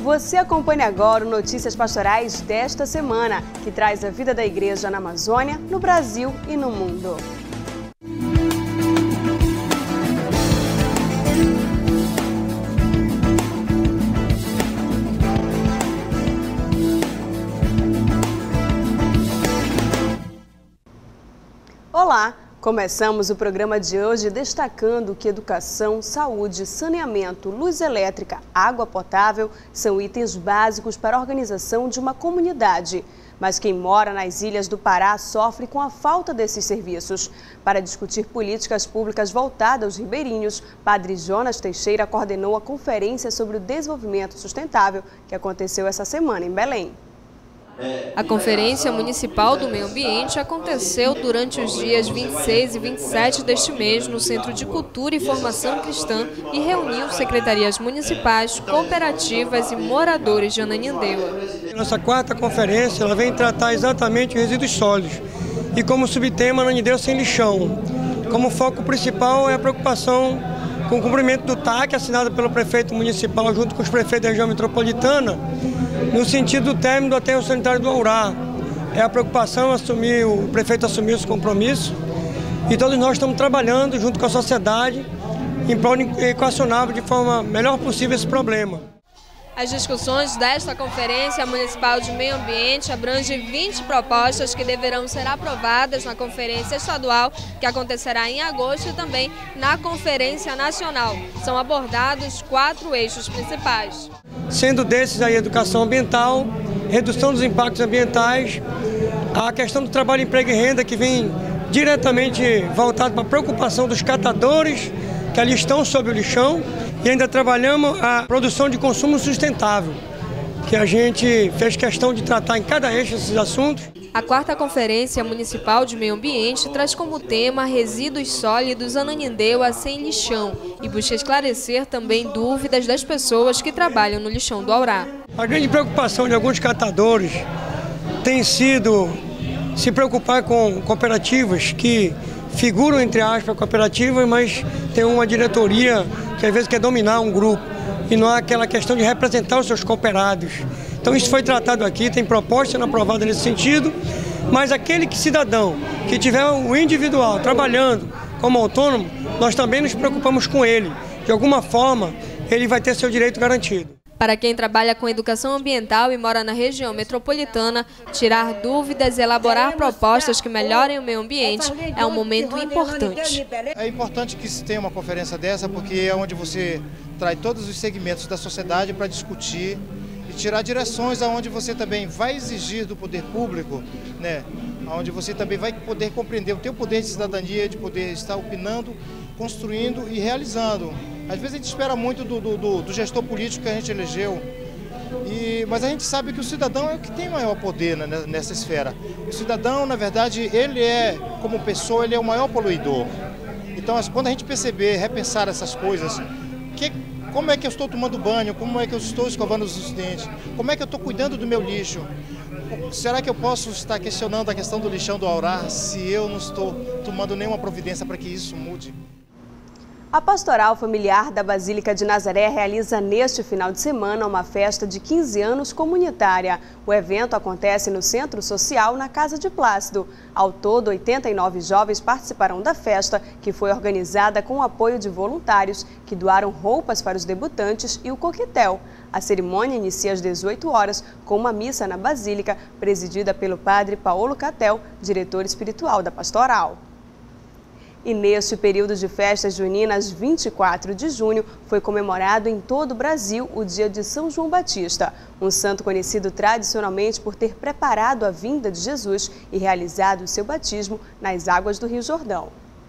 Você acompanha agora o Notícias Pastorais desta semana, que traz a vida da igreja na Amazônia, no Brasil e no mundo. Olá! Começamos o programa de hoje destacando que educação, saúde, saneamento, luz elétrica, água potável são itens básicos para a organização de uma comunidade. Mas quem mora nas ilhas do Pará sofre com a falta desses serviços. Para discutir políticas públicas voltadas aos ribeirinhos, Padre Jonas Teixeira coordenou a conferência sobre o desenvolvimento sustentável que aconteceu essa semana em Belém. A Conferência Municipal do Meio Ambiente aconteceu durante os dias 26 e 27 deste mês no Centro de Cultura e Formação Cristã e reuniu secretarias municipais, cooperativas e moradores de Ananindeua. Nossa quarta conferência ela vem tratar exatamente os resíduos sólidos e como subtema Ananindeua sem lixão. Como foco principal é a preocupação com o cumprimento do TAC assinado pelo prefeito municipal junto com os prefeitos da região metropolitana, no sentido do término do aterro sanitário do Aurá. É a preocupação o prefeito assumir esse compromisso e todos nós estamos trabalhando junto com a sociedade em prol de equacionar de forma melhor possível esse problema. As discussões desta Conferência Municipal de Meio Ambiente abrangem 20 propostas que deverão ser aprovadas na Conferência Estadual, que acontecerá em agosto, e também na Conferência Nacional. São abordados 4 eixos principais. Sendo desses a educação ambiental, redução dos impactos ambientais, a questão do trabalho, emprego e renda, que vem diretamente voltado para a preocupação dos catadores que ali estão sob o lixão, e ainda trabalhamos a produção de consumo sustentável, que a gente fez questão de tratar em cada eixo esses assuntos. A quarta Conferência Municipal de Meio Ambiente traz como tema resíduos sólidos Ananindeua sem lixão e busca esclarecer também dúvidas das pessoas que trabalham no lixão do Aurá. A grande preocupação de alguns catadores tem sido se preocupar com cooperativas que figuram, entre aspas, cooperativas, mas tem uma diretoria que às vezes quer dominar um grupo e não há aquela questão de representar os seus cooperados. Então isso foi tratado aqui, tem proposta sendo aprovada nesse sentido, mas aquele cidadão que tiver o individual trabalhando como autônomo, nós também nos preocupamos com ele. De alguma forma, ele vai ter seu direito garantido. Para quem trabalha com educação ambiental e mora na região metropolitana, tirar dúvidas e elaborar propostas que melhorem o meio ambiente é um momento importante. É importante que se tenha uma conferência dessa, porque é onde você traz todos os segmentos da sociedade para discutir e tirar direções aonde você também vai exigir do poder público, né? Onde você também vai poder compreender o teu poder de cidadania, de poder estar opinando, construindo e realizando. Às vezes a gente espera muito do gestor político que a gente elegeu, mas a gente sabe que o cidadão é o que tem maior poder nessa esfera. O cidadão, na verdade, ele é, como pessoa, ele é o maior poluidor. Então, quando a gente perceber, repensar essas coisas, como é que eu estou tomando banho, como é que eu estou escovando os dentes, como é que eu estou cuidando do meu lixo, será que eu posso estar questionando a questão do lixão do Aurá se eu não estou tomando nenhuma providência para que isso mude? A Pastoral Familiar da Basílica de Nazaré realiza neste final de semana uma festa de 15 anos comunitária. O evento acontece no Centro Social, na Casa de Plácido. Ao todo, 89 jovens participarão da festa, que foi organizada com o apoio de voluntários que doaram roupas para os debutantes e o coquetel. A cerimônia inicia às 18 horas com uma missa na Basílica, presidida pelo padre Paulo Catel, diretor espiritual da Pastoral. E neste período de festas juninas, 24 de junho, foi comemorado em todo o Brasil o dia de São João Batista, um santo conhecido tradicionalmente por ter preparado a vinda de Jesus e realizado o seu batismo nas águas do Rio Jordão.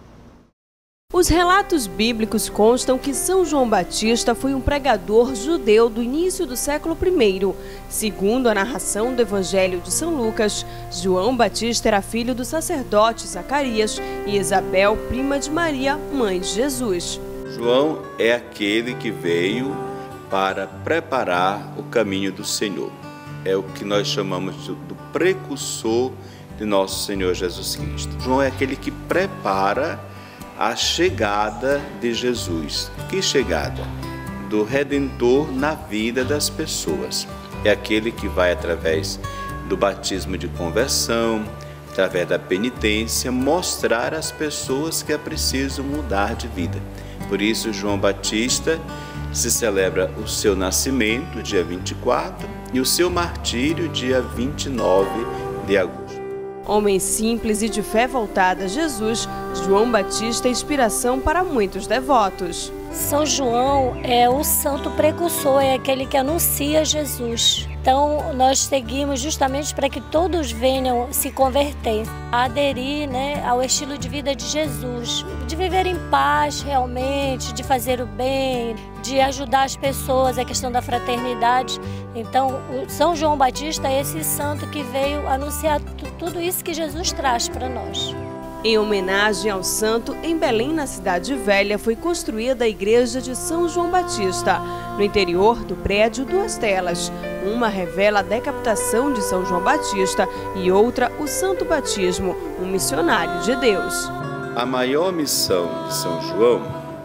Os relatos bíblicos constam que São João Batista foi um pregador judeu do início do século I. Segundo a narração do Evangelho de São Lucas, João Batista era filho do sacerdote Zacarias e Isabel, prima de Maria, mãe de Jesus. João é aquele que veio para preparar o caminho do Senhor. É o que nós chamamos do precursor de nosso Senhor Jesus Cristo. João é aquele que prepara a chegada de Jesus. Que chegada? do Redentor na vida das pessoas. É aquele que vai através do batismo de conversão, através da penitência, mostrar às pessoas que é preciso mudar de vida. Por isso, João Batista se celebra o seu nascimento, dia 24, e o seu martírio, dia 29 de agosto. Homem simples e de fé voltada a Jesus, João Batista é inspiração para muitos devotos. São João é o santo precursor, é aquele que anuncia Jesus. Então, nós seguimos justamente para que todos venham se converter, aderir, ao estilo de vida de Jesus, de viver em paz realmente, de fazer o bem, de ajudar as pessoas, a questão da fraternidade. Então, o São João Batista é esse santo que veio anunciar tudo isso que Jesus traz para nós. Em homenagem ao santo, em Belém, na Cidade Velha, foi construída a igreja de São João Batista. No interior do prédio, 2 telas. Uma revela a decapitação de São João Batista e outra o santo batismo, um missionário de Deus. A maior missão de São João,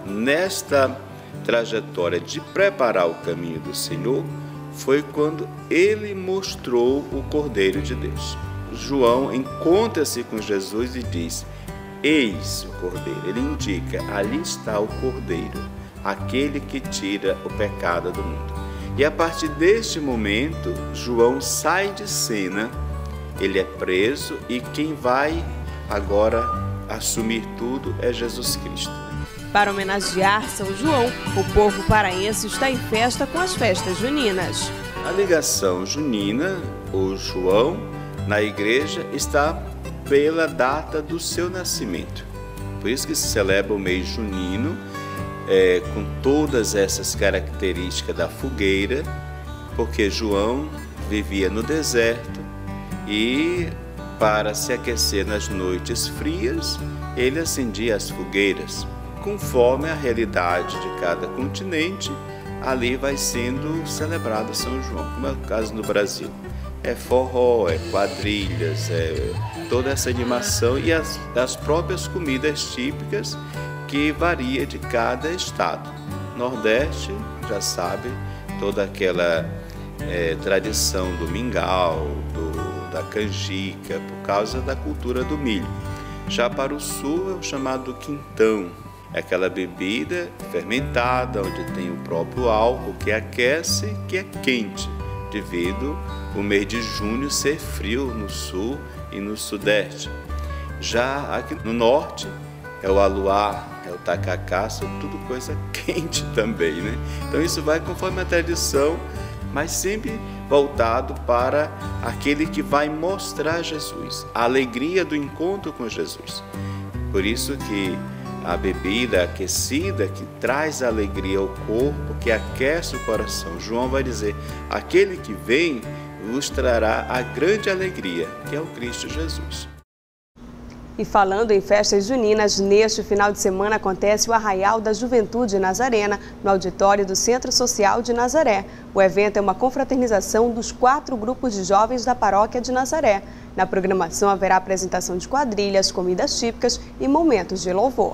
nesta trajetória de preparar o caminho do Senhor, foi quando ele mostrou o Cordeiro de Deus. João encontra-se com Jesus e diz: eis o Cordeiro. Ele indica, ali está o Cordeiro, aquele que tira o pecado do mundo. E a partir deste momento, João sai de cena, ele é preso e quem vai agora assumir tudo é Jesus Cristo. Para homenagear São João, o povo paraense está em festa com as festas juninas. A ligação junina, ou João, na igreja está pela data do seu nascimento. Por isso que se celebra o mês junino, com todas essas características da fogueira, porque João vivia no deserto e, para se aquecer nas noites frias, ele acendia as fogueiras. Conforme a realidade de cada continente, ali vai sendo celebrado São João, como é o caso no Brasil. É forró, é quadrilhas, é toda essa animação e as próprias comidas típicas que varia de cada estado. Nordeste, já sabe, toda aquela tradição do mingau, da canjica, por causa da cultura do milho. Já para o sul é o chamado quintão, é aquela bebida fermentada, onde tem o próprio álcool que aquece, que é quente, devido o mês de junho ser frio no sul e no sudeste. Já aqui no norte é o aluá, é o tacacá, são tudo coisa quente também, né? Então isso vai conforme a tradição, mas sempre voltado para aquele que vai mostrar Jesus, a alegria do encontro com Jesus. Por isso que a bebida aquecida que traz alegria ao corpo, que aquece o coração. João vai dizer, aquele que vem vos trará a grande alegria, que é o Cristo Jesus. E falando em festas juninas, neste final de semana acontece o Arraial da Juventude Nazarena, no auditório do Centro Social de Nazaré. O evento é uma confraternização dos 4 grupos de jovens da paróquia de Nazaré. Na programação haverá apresentação de quadrilhas, comidas típicas e momentos de louvor.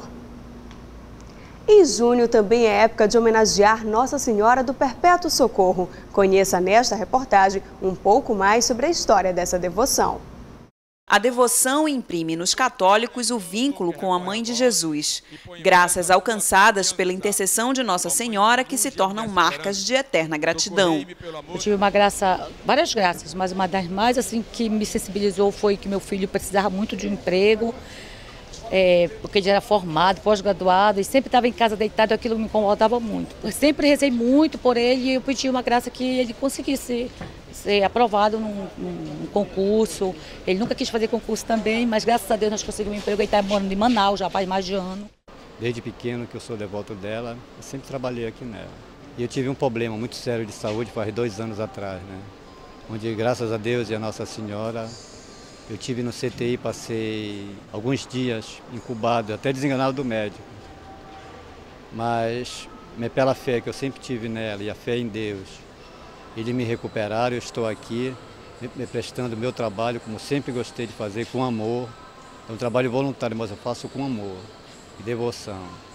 Em junho também é época de homenagear Nossa Senhora do Perpétuo Socorro. Conheça nesta reportagem um pouco mais sobre a história dessa devoção. A devoção imprime nos católicos o vínculo com a Mãe de Jesus, graças alcançadas pela intercessão de Nossa Senhora, que se tornam marcas de eterna gratidão. Eu tive várias graças, mas uma das mais que me sensibilizou foi que meu filho precisava muito de um emprego, porque ele era formado, pós-graduado e sempre estava em casa deitado, aquilo me incomodava muito. Eu sempre rezei muito por ele e eu pedi uma graça que ele conseguisse ser aprovado num concurso. Ele nunca quis fazer concurso também, mas graças a Deus nós conseguimos um emprego. Ele está morando em Manaus já faz mais de ano. Desde pequeno que eu sou devoto dela, eu sempre trabalhei aqui nela. E eu tive um problema muito sério de saúde faz 2 anos atrás, né? Onde graças a Deus e a Nossa Senhora, eu tive no CTI, passei alguns dias incubado, até desenganado do médico. Mas pela fé que eu sempre tive nela e a fé em Deus, eles me recuperaram, eu estou aqui me prestando o meu trabalho, como sempre gostei de fazer, com amor. É um trabalho voluntário, mas eu faço com amor e devoção.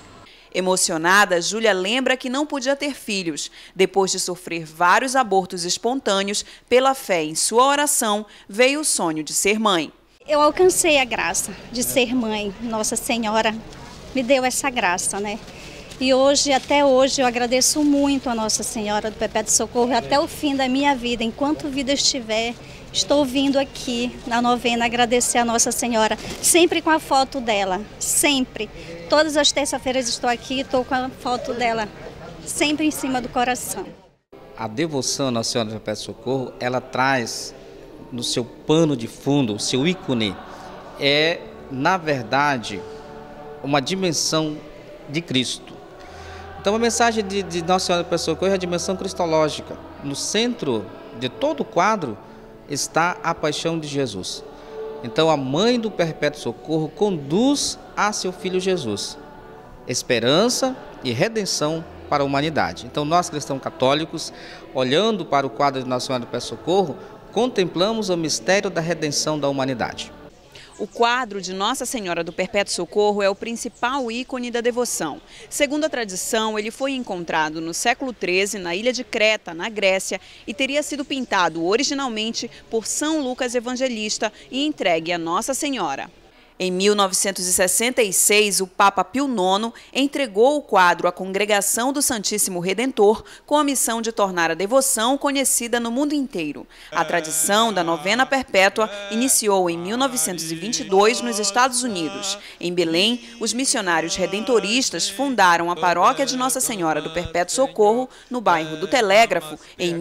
Emocionada, Júlia lembra que não podia ter filhos. Depois de sofrer vários abortos espontâneos, pela fé em sua oração, veio o sonho de ser mãe. Eu alcancei a graça de ser mãe. Nossa Senhora me deu essa graça, né? E hoje, até hoje, eu agradeço muito a Nossa Senhora do Perpétuo Socorro até o fim da minha vida. Enquanto vida estiver, estou vindo aqui na novena agradecer a Nossa Senhora, sempre com a foto dela, sempre. Todas as terças-feiras estou aqui, estou com a foto dela, sempre em cima do coração. A devoção à Nossa Senhora do Perpétuo Socorro, ela traz no seu pano de fundo, o seu ícone, é, na verdade, uma dimensão de Cristo. Então a mensagem de Nossa Senhora do Perpétuo Socorro é a dimensão cristológica. No centro de todo o quadro está a paixão de Jesus. Então a mãe do Perpétuo Socorro conduz a seu filho Jesus. Esperança e redenção para a humanidade. Então nós cristãos católicos, olhando para o quadro de Nossa Senhora do Perpétuo Socorro, contemplamos o mistério da redenção da humanidade. O quadro de Nossa Senhora do Perpétuo Socorro é o principal ícone da devoção. Segundo a tradição, ele foi encontrado no século XIII na ilha de Creta, na Grécia, e teria sido pintado originalmente por São Lucas Evangelista e entregue a Nossa Senhora. Em 1966, o Papa Pio IX entregou o quadro à Congregação do Santíssimo Redentor com a missão de tornar a devoção conhecida no mundo inteiro. A tradição da novena perpétua iniciou em 1922 nos Estados Unidos. Em Belém, os missionários redentoristas fundaram a paróquia de Nossa Senhora do Perpétuo Socorro, no bairro do Telégrafo, em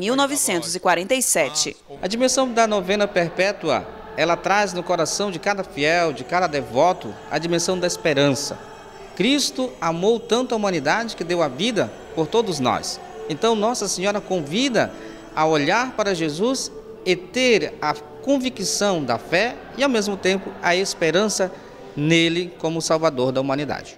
1947. A dimensão da novena perpétua, ela traz no coração de cada fiel, de cada devoto, a dimensão da esperança. Cristo amou tanto a humanidade que deu a vida por todos nós. Então Nossa Senhora convida a olhar para Jesus e ter a convicção da fé e ao mesmo tempo a esperança nele como Salvador da humanidade.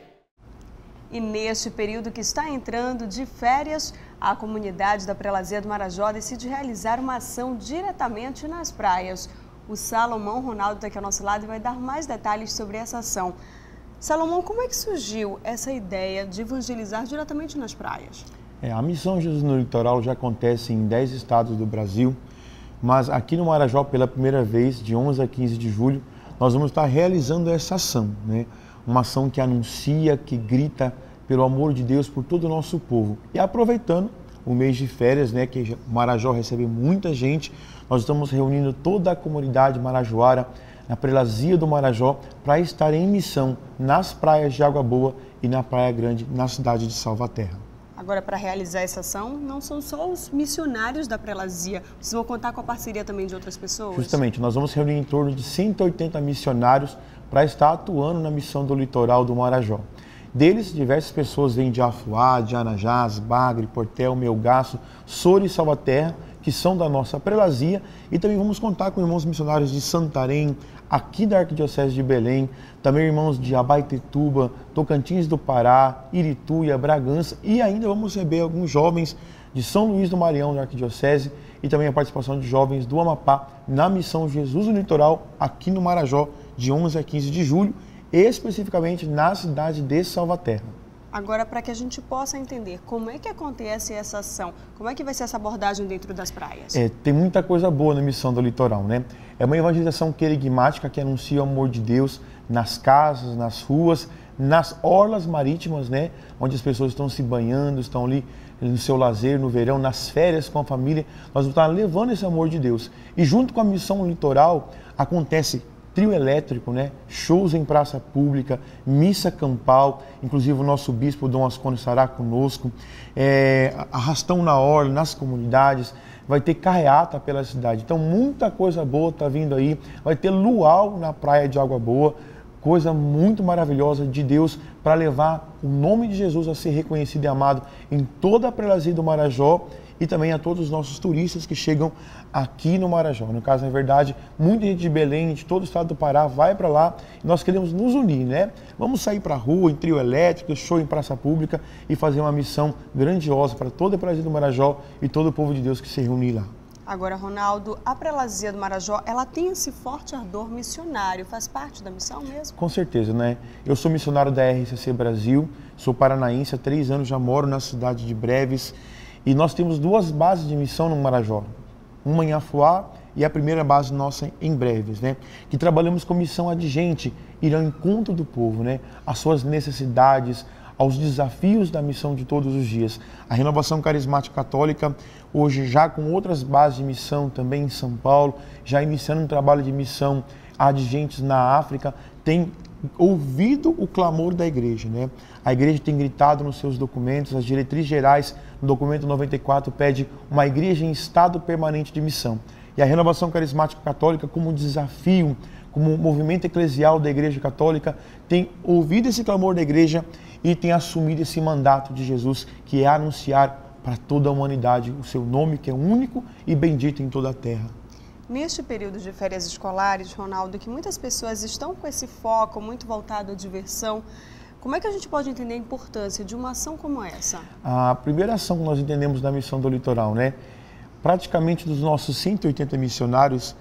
E neste período que está entrando de férias, a comunidade da Prelazia do Marajó decide realizar uma ação diretamente nas praias. O Salomão Ronaldo está aqui ao nosso lado e vai dar mais detalhes sobre essa ação. Salomão, como é que surgiu essa ideia de evangelizar diretamente nas praias? A Missão Jesus no Litoral já acontece em 10 estados do Brasil, mas aqui no Marajó, pela primeira vez, de 11 a 15 de julho, nós vamos estar realizando essa ação, né? Uma ação que anuncia, que grita pelo amor de Deus por todo o nosso povo. E aproveitando o mês de férias, né, que o Marajó recebe muita gente, nós estamos reunindo toda a comunidade marajoara na Prelazia do Marajó para estar em missão nas praias de Água Boa e na Praia Grande, na cidade de Salvaterra. Agora, para realizar essa ação, não são só os missionários da Prelazia, vocês vão contar com a parceria também de outras pessoas? Justamente, nós vamos reunir em torno de 180 missionários para estar atuando na missão do litoral do Marajó. Deles, diversas pessoas vêm de Afuá, de Anajás, Bagre, Portel, Melgaço, Soura e Salvaterra, que são da nossa Prelazia, e também vamos contar com irmãos missionários de Santarém, aqui da Arquidiocese de Belém, também irmãos de Abaetetuba, Tocantins do Pará, Irituia, Bragança, e ainda vamos receber alguns jovens de São Luís do Maranhão, da Arquidiocese, e também a participação de jovens do Amapá na missão Jesus no Litoral, aqui no Marajó, de 11 a 15 de julho, especificamente na cidade de Salvaterra. Agora, para que a gente possa entender como é que acontece essa ação, como é que vai ser essa abordagem dentro das praias? Tem muita coisa boa na missão do litoral, né? É uma evangelização querigmática que anuncia o amor de Deus nas casas, nas ruas, nas orlas marítimas, né? Onde as pessoas estão se banhando, estão ali no seu lazer, no verão, nas férias com a família. Nós vamos estar levando esse amor de Deus. E junto com a missão litoral acontece trio elétrico, né? Shows em praça pública, missa campal, inclusive o nosso bispo Dom Ascônio estará conosco, arrastão na orla, nas comunidades, vai ter carreata pela cidade. Então muita coisa boa está vindo aí, vai ter luau na praia de Água Boa, coisa muito maravilhosa de Deus para levar o nome de Jesus a ser reconhecido e amado em toda a Prelazia do Marajó e também a todos os nossos turistas que chegam aqui no Marajó. No caso, na verdade, muita gente de Belém, de todo o estado do Pará, vai para lá e nós queremos nos unir, né? Vamos sair para a rua, em trio elétrico, show em praça pública e fazer uma missão grandiosa para toda a Prelazia do Marajó e todo o povo de Deus que se reúne lá. Agora, Ronaldo, a Prelazia do Marajó, ela tem esse forte ardor missionário, faz parte da missão mesmo? Com certeza, né? Eu sou missionário da RCC Brasil, sou paranaense, há 3 anos já moro na cidade de Breves e nós temos 2 bases de missão no Marajó, uma em Afuá e a primeira base nossa em Breves, né? Que trabalhamos com missão adigente, ir ao encontro do povo, né? As suas necessidades, aos desafios da missão de todos os dias. A Renovação Carismática Católica, hoje já com outras bases de missão também em São Paulo, já iniciando um trabalho de missão adigentes na África, tem ouvido o clamor da igreja, né? A igreja tem gritado nos seus documentos, as diretrizes gerais, no documento 94, pede uma igreja em estado permanente de missão. E a Renovação Carismática Católica, como desafio, como movimento eclesial da Igreja Católica, tem ouvido esse clamor da igreja e tem assumido esse mandato de Jesus, que é anunciar para toda a humanidade o seu nome, que é único e bendito em toda a terra. Neste período de férias escolares, Ronaldo, que muitas pessoas estão com esse foco muito voltado à diversão, como é que a gente pode entender a importância de uma ação como essa? A primeira ação que nós entendemos da missão do litoral, né? Praticamente dos nossos 180 missionários,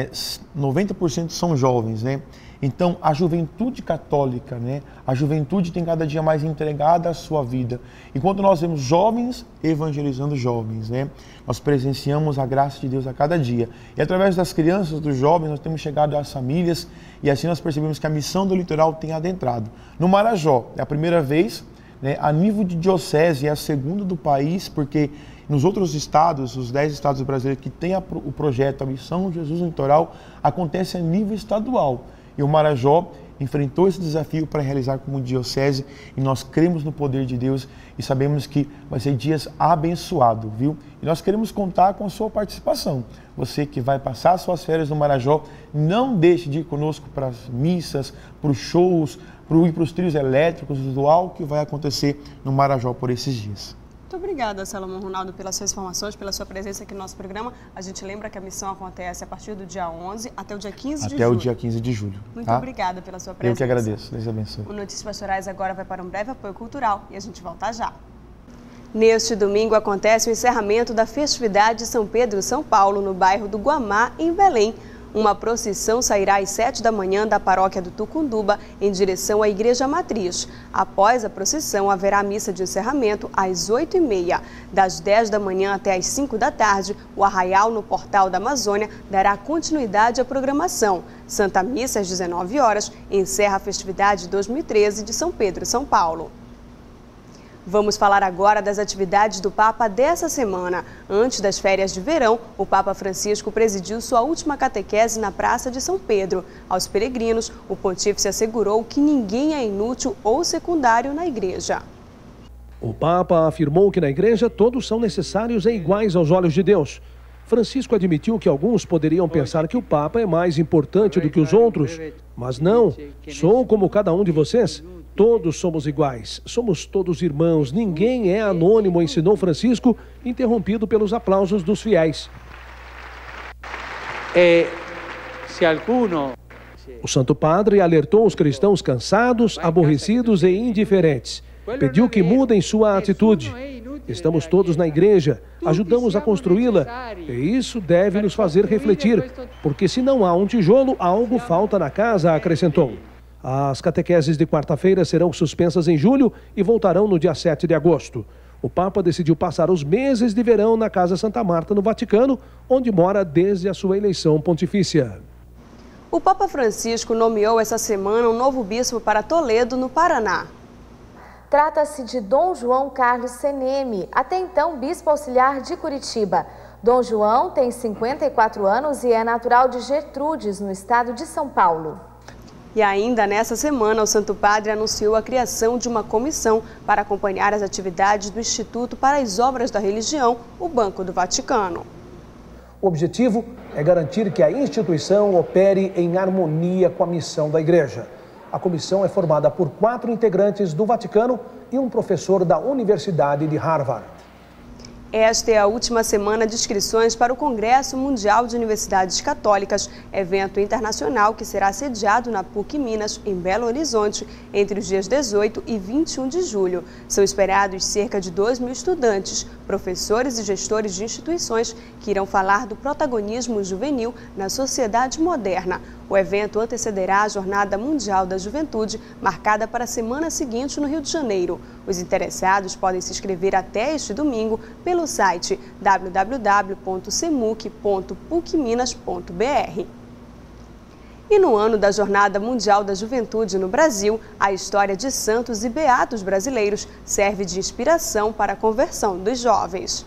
90% são jovens, né? Então, a juventude católica, né? A juventude tem cada dia mais entregada a sua vida. Enquanto nós vemos jovens evangelizando jovens, né? Nós presenciamos a graça de Deus a cada dia. E através das crianças, dos jovens, nós temos chegado às famílias e assim nós percebemos que a missão do litoral tem adentrado. No Marajó, é a primeira vez, né? A nível de diocese, é a segunda do país, porque nos outros estados, os 10 estados brasileiros que têm o projeto, a Missão Jesus no Litoral, acontece a nível estadual. E o Marajó enfrentou esse desafio para realizar como diocese e nós cremos no poder de Deus e sabemos que vai ser dias abençoados, viu? E nós queremos contar com a sua participação. Você que vai passar suas férias no Marajó, não deixe de ir conosco para as missas, para os shows, para os trios elétricos, do algo que vai acontecer no Marajó por esses dias. Muito obrigada, Salomão Ronaldo, pelas suas informações, pela sua presença aqui no nosso programa. A gente lembra que a missão acontece a partir do dia 11 até o dia 15 de julho. Até o dia 15 de julho. Muito obrigada pela sua presença. Eu que agradeço. Deus abençoe. O Notícias Pastorais agora vai para um breve apoio cultural e a gente volta já. Neste domingo acontece o encerramento da festividade de São Pedro, São Paulo, no bairro do Guamá, em Belém. Uma procissão sairá às 7 da manhã da paróquia do Tucunduba em direção à Igreja Matriz. Após a procissão, haverá missa de encerramento às 8h30. Das 10 da manhã até às 5 da tarde, o Arraial no Portal da Amazônia dará continuidade à programação. Santa Missa às 19 horas encerra a festividade de 2013 de São Pedro, São Paulo. Vamos falar agora das atividades do Papa dessa semana. Antes das férias de verão, o Papa Francisco presidiu sua última catequese na Praça de São Pedro. Aos peregrinos, o pontífice assegurou que ninguém é inútil ou secundário na igreja. O Papa afirmou que na igreja todos são necessários e iguais aos olhos de Deus. Francisco admitiu que alguns poderiam pensar que o Papa é mais importante do que os outros. Mas não, sou como cada um de vocês. Todos somos iguais, somos todos irmãos, ninguém é anônimo, ensinou Francisco, interrompido pelos aplausos dos fiéis. O Santo Padre alertou os cristãos cansados, aborrecidos e indiferentes. Pediu que mudem sua atitude. Estamos todos na igreja, ajudamos a construí-la, e isso deve nos fazer refletir, porque se não há um tijolo, algo falta na casa, acrescentou. As catequeses de quarta-feira serão suspensas em julho e voltarão no dia 7 de agosto. O Papa decidiu passar os meses de verão na Casa Santa Marta, no Vaticano, onde mora desde a sua eleição pontifícia. O Papa Francisco nomeou essa semana um novo bispo para Toledo, no Paraná. Trata-se de Dom João Carlos Seneme, até então bispo auxiliar de Curitiba. Dom João tem 54 anos e é natural de Gertrudes, no estado de São Paulo. E ainda nessa semana, o Santo Padre anunciou a criação de uma comissão para acompanhar as atividades do Instituto para as Obras da Religião, o Banco do Vaticano. O objetivo é garantir que a instituição opere em harmonia com a missão da Igreja. A comissão é formada por 4 integrantes do Vaticano e um professor da Universidade de Harvard. Esta é a última semana de inscrições para o Congresso Mundial de Universidades Católicas, evento internacional que será sediado na PUC Minas, em Belo Horizonte, entre os dias 18 e 21 de julho. São esperados cerca de 2.000 estudantes, professores e gestores de instituições que irão falar do protagonismo juvenil na sociedade moderna. O evento antecederá a Jornada Mundial da Juventude, marcada para a semana seguinte no Rio de Janeiro. Os interessados podem se inscrever até este domingo pelo site www.semuc.pucminas.br. E no ano da Jornada Mundial da Juventude no Brasil, a história de santos e beatos brasileiros serve de inspiração para a conversão dos jovens.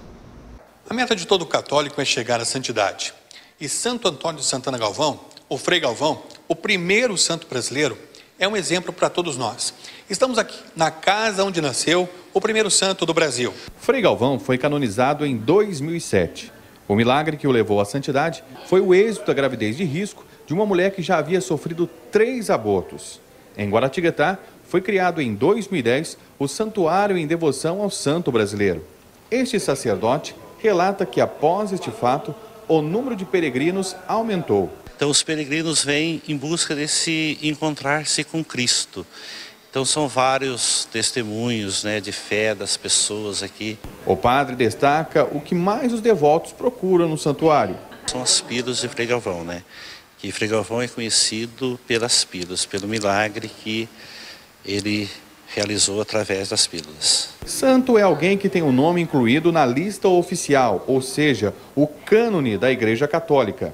A meta de todo católico é chegar à santidade. E Santo Antônio de Santana Galvão, o Frei Galvão, o primeiro santo brasileiro, é um exemplo para todos nós. Estamos aqui na casa onde nasceu o primeiro santo do Brasil. Frei Galvão foi canonizado em 2007. O milagre que o levou à santidade foi o êxito da gravidez de risco de uma mulher que já havia sofrido 3 abortos. Em Guaratinguetá, foi criado em 2010 o Santuário em Devoção ao Santo Brasileiro. Este sacerdote relata que após este fato, o número de peregrinos aumentou. Então os peregrinos vêm em busca desse encontrar-se com Cristo. Então são vários testemunhos, de fé das pessoas aqui. O padre destaca o que mais os devotos procuram no santuário. São as pílulas de Frei Galvão, Que Frei Galvão é conhecido pelas pílulas, pelo milagre que ele realizou através das pílulas. Santo é alguém que tem o nome incluído na lista oficial, ou seja, o cânone da Igreja Católica.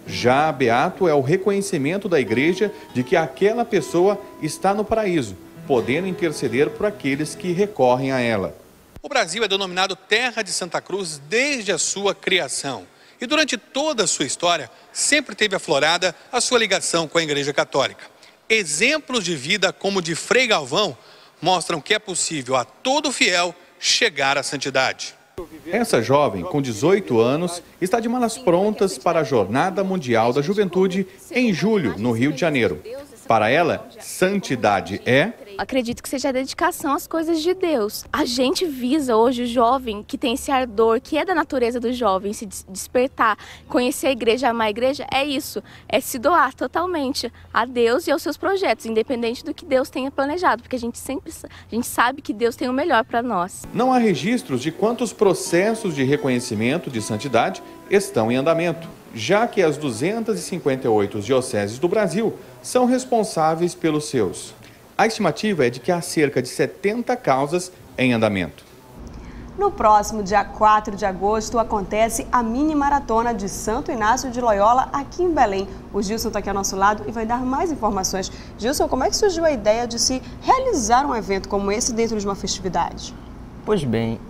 Já beato é o reconhecimento da Igreja de que aquela pessoa está no paraíso, podendo interceder por aqueles que recorrem a ela. O Brasil é denominado Terra de Santa Cruz desde a sua criação. E durante toda a sua história, sempre teve aflorada a sua ligação com a Igreja Católica. Exemplos de vida como o de Frei Galvão mostram que é possível a todo fiel chegar à santidade. Essa jovem, com 18 anos, está de malas prontas para a Jornada Mundial da Juventude em julho, no Rio de Janeiro. Para ela, santidade é... Acredito que seja a dedicação às coisas de Deus. A gente visa hoje o jovem que tem esse ardor, que é da natureza do jovem, se despertar, conhecer a igreja, amar a igreja, é isso. É se doar totalmente a Deus e aos seus projetos, independente do que Deus tenha planejado, porque a gente sabe que Deus tem o melhor para nós. Não há registros de quantos processos de reconhecimento de santidade estão em andamento, já que as 258 dioceses do Brasil são responsáveis pelos seus. A estimativa é de que há cerca de 70 causas em andamento. No próximo dia 4 de agosto acontece a mini maratona de Santo Inácio de Loyola aqui em Belém. O Gilson está aqui ao nosso lado e vai dar mais informações. Gilson, como é que surgiu a ideia de se realizar um evento como esse dentro de uma festividade? Pois bem,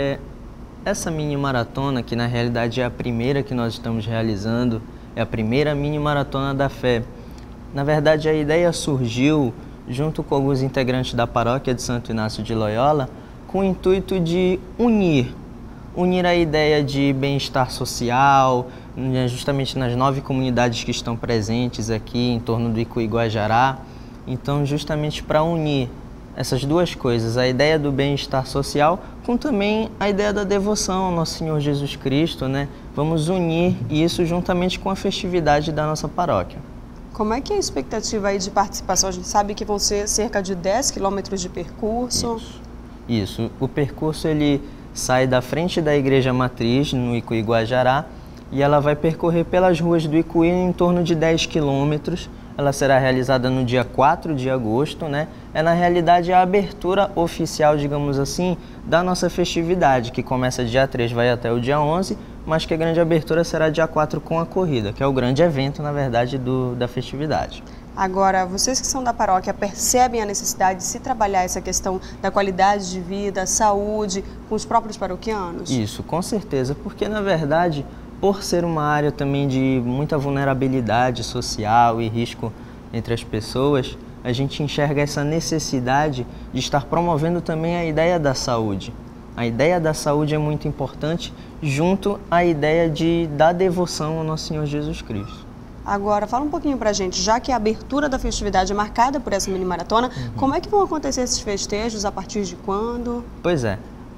essa mini maratona, que na realidade é a primeira que nós estamos realizando, é a primeira mini maratona da fé. Na verdade, a ideia surgiu junto com alguns integrantes da paróquia de Santo Inácio de Loyola, com o intuito de unir a ideia de bem-estar social, justamente nas 9 comunidades que estão presentes aqui em torno do Icuí Guajará. Então, justamente para unir essas duas coisas, a ideia do bem-estar social com também a ideia da devoção ao nosso Senhor Jesus Cristo, Vamos unir isso juntamente com a festividade da nossa paróquia. Como é que é a expectativa aí de participação? A gente sabe que vão ser cerca de 10 quilômetros de percurso. Isso. O percurso ele sai da frente da Igreja Matriz, no Icuí Guajará, e ela vai percorrer pelas ruas do Icuí em torno de 10 quilômetros. Ela será realizada no dia 4 de agosto, É na realidade a abertura oficial, digamos assim, da nossa festividade, que começa dia 3, vai até o dia 11, mas que a grande abertura será dia 4 com a corrida, que é o grande evento, na verdade, da festividade. Agora, vocês que são da paróquia percebem a necessidade de se trabalhar essa questão da qualidade de vida, saúde, com os próprios paroquianos? Isso, com certeza, porque na verdade, por ser uma área também de muita vulnerabilidade social e risco entre as pessoas, a gente enxerga essa necessidade de estar promovendo também a ideia da saúde. A ideia da saúde é muito importante, junto à ideia da devoção ao nosso Senhor Jesus Cristo. Agora, fala um pouquinho pra gente, já que a abertura da festividade é marcada por essa mini maratona, como é que vão acontecer esses festejos, a partir de quando? Pois é,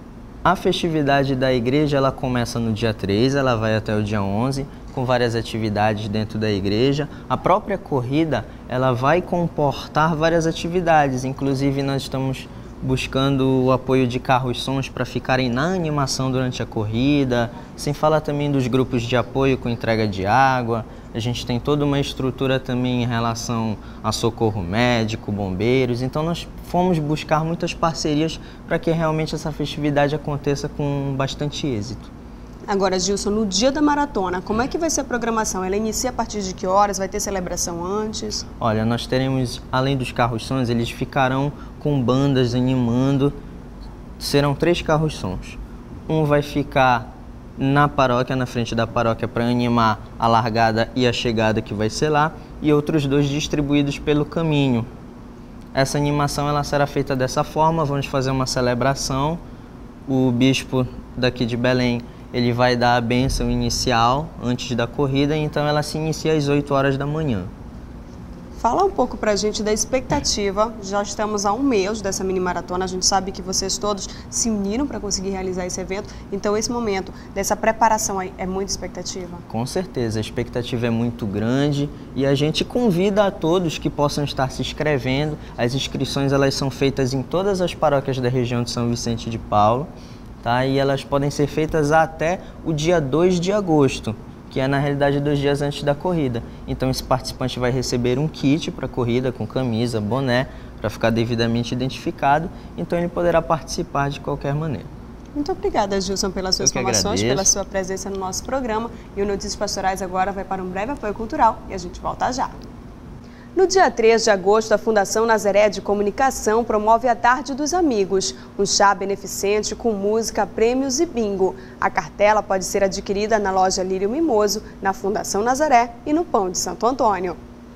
A festividade da igreja ela começa no dia 3, ela vai até o dia 11, com várias atividades dentro da igreja. A própria corrida ela vai comportar várias atividades, inclusive nós estamos buscando o apoio de carros-sons para ficarem na animação durante a corrida, sem falar também dos grupos de apoio com entrega de água. A gente tem toda uma estrutura também em relação a socorro médico, bombeiros, então nós fomos buscar muitas parcerias para que realmente essa festividade aconteça com bastante êxito. Agora, Gilson, no dia da maratona, como é que vai ser a programação? Ela inicia a partir de que horas? Vai ter celebração antes? Olha, nós teremos, além dos carros-sons, eles ficarão com bandas animando. Serão 3 carros-sons. Um vai ficar na paróquia, na frente da paróquia, para animar a largada e a chegada que vai ser lá, e outros 2 distribuídos pelo caminho. Essa animação ela será feita dessa forma, vamos fazer uma celebração. O bispo daqui de Belém ele vai dar a bênção inicial antes da corrida, então ela se inicia às 8 horas da manhã. Fala um pouco pra gente da expectativa. Já estamos há um mês dessa mini maratona, a gente sabe que vocês todos se uniram para conseguir realizar esse evento, então esse momento dessa preparação aí é muita expectativa? Com certeza, a expectativa é muito grande e a gente convida a todos que possam estar se inscrevendo. As inscrições elas são feitas em todas as paróquias da região de São Vicente de Paulo, tá? E elas podem ser feitas até o dia 2 de agosto. Que é na realidade 2 dias antes da corrida. Então esse participante vai receber um kit para a corrida com camisa, boné, para ficar devidamente identificado, então ele poderá participar de qualquer maneira. Muito obrigada, Gilson, pelas suas informações, pela sua presença no nosso programa. E o Notícias Pastorais agora vai para um breve apoio cultural e a gente volta já. No dia 3 de agosto, a Fundação Nazaré de Comunicação promove a Tarde dos Amigos, um chá beneficente com música, prêmios e bingo. A cartela pode ser adquirida na loja Lírio Mimoso, na Fundação Nazaré e no Pão de Santo Antônio.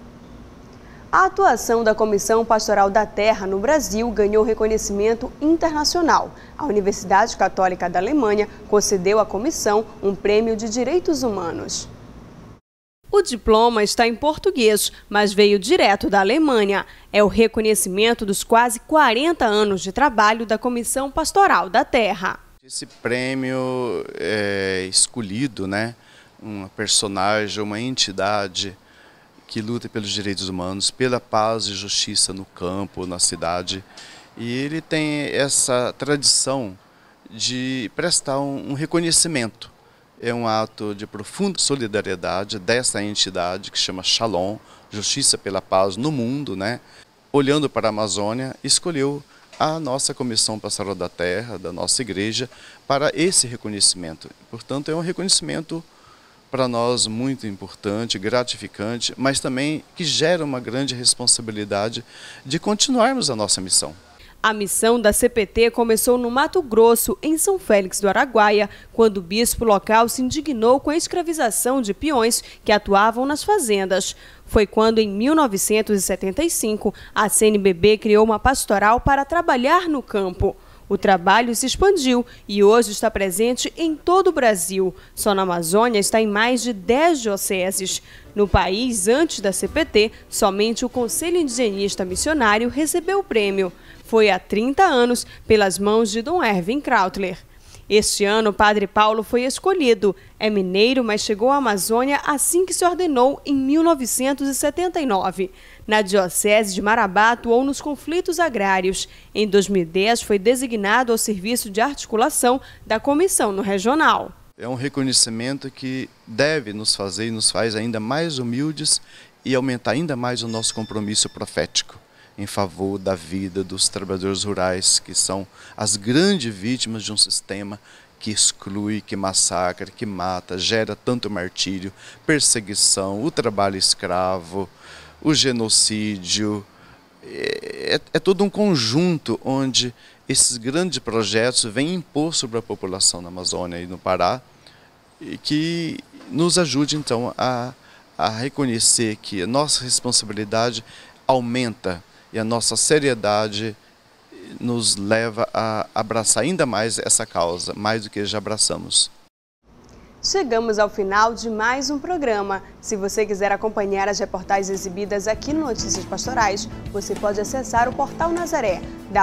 A atuação da Comissão Pastoral da Terra no Brasil ganhou reconhecimento internacional. A Universidade Católica da Alemanha concedeu à comissão um prêmio de direitos humanos. O diploma está em português, mas veio direto da Alemanha. É o reconhecimento dos quase 40 anos de trabalho da Comissão Pastoral da Terra. Esse prêmio é escolhido, uma personagem, uma entidade que luta pelos direitos humanos, pela paz e justiça no campo, na cidade. E ele tem essa tradição de prestar um reconhecimento. É um ato de profunda solidariedade dessa entidade que chama Shalom, Justiça pela Paz no Mundo, Olhando para a Amazônia, escolheu a nossa Comissão Pastoral da Terra, da nossa igreja, para esse reconhecimento. Portanto, é um reconhecimento para nós muito importante, gratificante, mas também que gera uma grande responsabilidade de continuarmos a nossa missão. A missão da CPT começou no Mato Grosso, em São Félix do Araguaia, quando o bispo local se indignou com a escravização de peões que atuavam nas fazendas. Foi quando, em 1975, a CNBB criou uma pastoral para trabalhar no campo. O trabalho se expandiu e hoje está presente em todo o Brasil. Só na Amazônia está em mais de 10 dioceses. No país, antes da CPT, somente o Conselho Indigenista Missionário recebeu o prêmio. Foi há 30 anos, pelas mãos de Dom Erwin Krautler. Este ano, o Padre Paulo foi escolhido. É mineiro, mas chegou à Amazônia assim que se ordenou em 1979. Na Diocese de Marabá, atuou nos conflitos agrários. Em 2010, foi designado ao serviço de articulação da comissão no regional. É um reconhecimento que deve nos fazer e nos faz ainda mais humildes e aumentar ainda mais o nosso compromisso profético em favor da vida dos trabalhadores rurais, que são as grandes vítimas de um sistema que exclui, que massacra, que mata, gera tanto martírio, perseguição, o trabalho escravo, o genocídio. É todo um conjunto onde esses grandes projetos vêm impor sobre a população na Amazônia e no Pará, e que nos ajude então a reconhecer que a nossa responsabilidade aumenta e a nossa seriedade nos leva a abraçar ainda mais essa causa, mais do que já abraçamos. Chegamos ao final de mais um programa. Se você quiser acompanhar as reportagens exibidas aqui no Notícias Pastorais, você pode acessar o Portal Nazaré,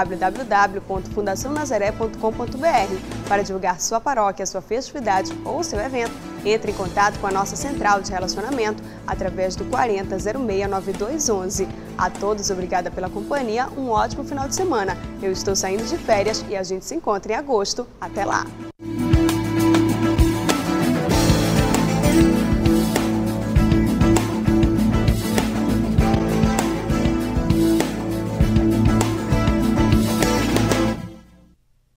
www.fundacionazaré.com.br. Para divulgar sua paróquia, sua festividade ou seu evento, entre em contato com a nossa central de relacionamento através do 40 06 9211. A todos, obrigada pela companhia, um ótimo final de semana. Eu estou saindo de férias e a gente se encontra em agosto. Até lá!